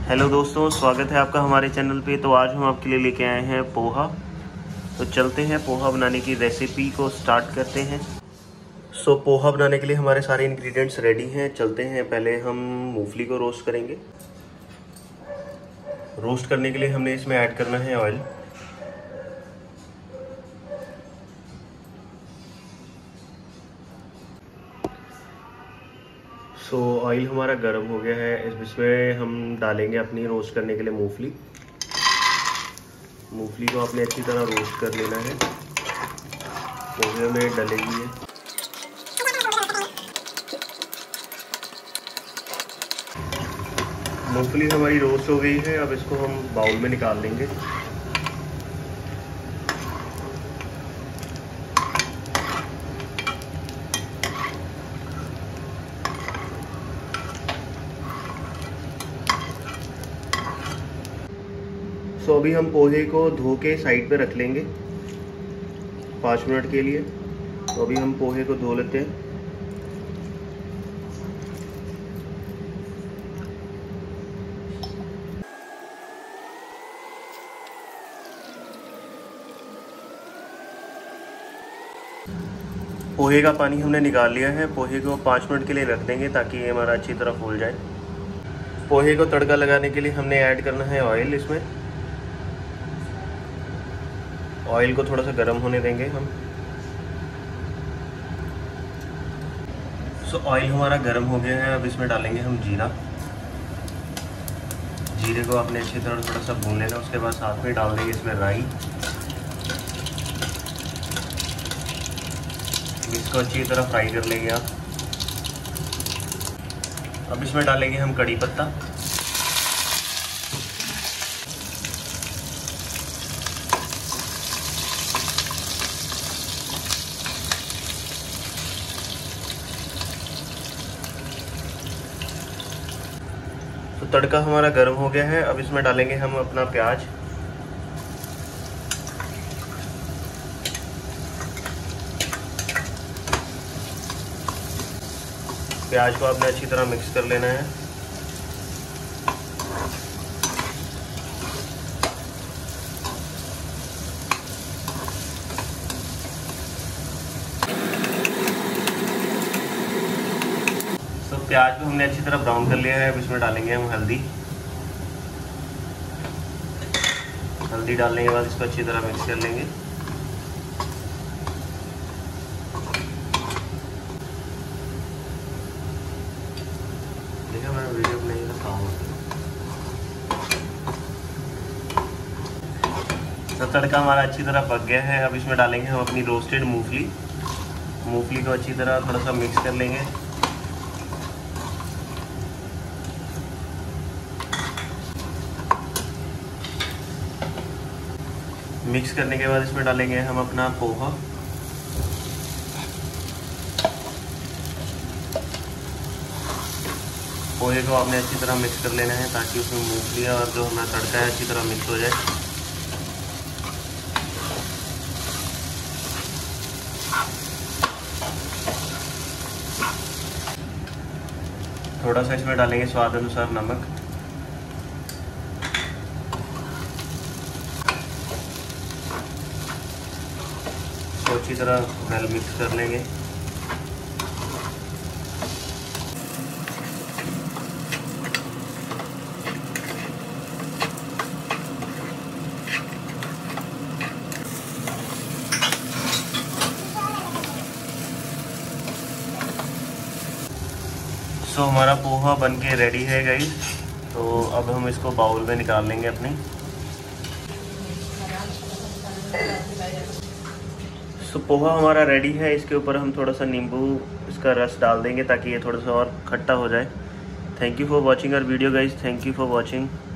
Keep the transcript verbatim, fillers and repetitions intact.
Hello दोस्तों, स्वागत है आपका हमारे चैनल पे। तो आज हम आपके लिए लेके आए हैं पोहा। तो चलते हैं पोहा बनाने की रेसिपी को स्टार्ट करते हैं। सो so, पोहा बनाने के लिए हमारे सारे इंग्रेडिएंट्स रेडी हैं। चलते हैं, पहले हम मूंगफली को रोस्ट करेंगे। रोस्ट करने के लिए हमने इसमें ऐड करना है ऑयल। सो so, ऑयल हमारा गर्म हो गया है। इसमें हम डालेंगे अपनी रोस्ट करने के लिए मूंगफली। मूंगफली को आपने अच्छी तरह रोस्ट कर लेना है, पोहे में डलेगी है। मूंगफली हमारी रोस्ट हो गई है। अब इसको हम बाउल में निकाल लेंगे। तो अभी हम पोहे को धो के साइड पे रख लेंगे पाँच मिनट के लिए। तो अभी हम पोहे को धो लेते हैं। पोहे का पानी हमने निकाल लिया है। पोहे को पाँच मिनट के लिए रख देंगे ताकि ये हमारा अच्छी तरह फूल जाए। पोहे को तड़का लगाने के लिए हमने ऐड करना है ऑयल। इसमें ऑयल को थोड़ा सा गर्म होने देंगे हम। सो ऑयल हमारा गर्म हो गया है। अब इसमें डालेंगे हम जीरा। जीरे को आपने अच्छी तरह थोड़ा सा भून लेना। उसके बाद साथ में डाल देंगे इसमें राई। इसको अच्छी तरह फ्राई कर लेंगे आप। अब इसमें डालेंगे हम कड़ी पत्ता। तो तड़का हमारा गर्म हो गया है। अब इसमें डालेंगे हम अपना प्याज। प्याज को आपने अच्छी तरह मिक्स कर लेना है। तो प्याज को हमने अच्छी तरह ब्राउन कर लिया है। अब इसमें डालेंगे हम हल्दी। हल्दी डालने के बाद इसको अच्छी तरह मिक्स कर लेंगे। देखिए मैं वीडियो नहीं रखा हूँ। तो तड़का हमारा अच्छी तरह पक गया है। अब इसमें डालेंगे हम अपनी रोस्टेड मूंगफली। मूंगफली को अच्छी तरह थोड़ा सा मिक्स कर लेंगे। मिक्स करने के बाद इसमें डालेंगे हम अपना पोहा। पोहे को आपने अच्छी तरह मिक्स कर लेना है ताकि उसमें मूंगफली और जो हमारा तड़का है अच्छी तरह मिक्स हो जाए। थोड़ा सा इसमें डालेंगे स्वाद अनुसार नमक। तो अच्छी तरह वेल मिक्स कर लेंगे। सो so, हमारा पोहा बनके रेडी है गाइस। तो अब हम इसको बाउल में निकाल लेंगे अपने। सो so, पोहा हमारा रेडी है। इसके ऊपर हम थोड़ा सा नींबू इसका रस डाल देंगे ताकि ये थोड़ा सा और खट्टा हो जाए। Thank you for watching our video guys. Thank you for watching.